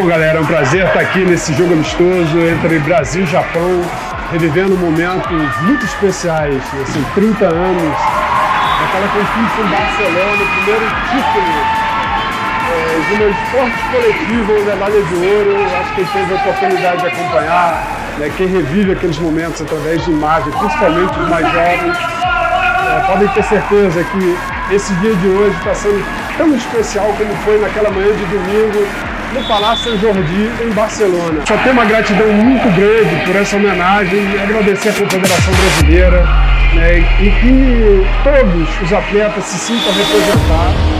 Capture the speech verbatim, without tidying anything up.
Bom, galera, é um prazer estar aqui nesse jogo amistoso entre Brasil e Japão, revivendo momentos muito especiais, assim, trinta anos, daquela conquista em Barcelona, o primeiro título é, de um esporte coletivo, medalha de ouro. Acho que quem teve a oportunidade de acompanhar, né, quem revive aqueles momentos através de imagens, principalmente os mais jovens, é, podem ter certeza que esse dia de hoje está sendo tão especial como foi naquela manhã de domingo no Palácio São Jordi, em Barcelona. Só tenho uma gratidão muito grande por essa homenagem e agradecer à Confederação Brasileira, né, e que todos os atletas se sintam representados.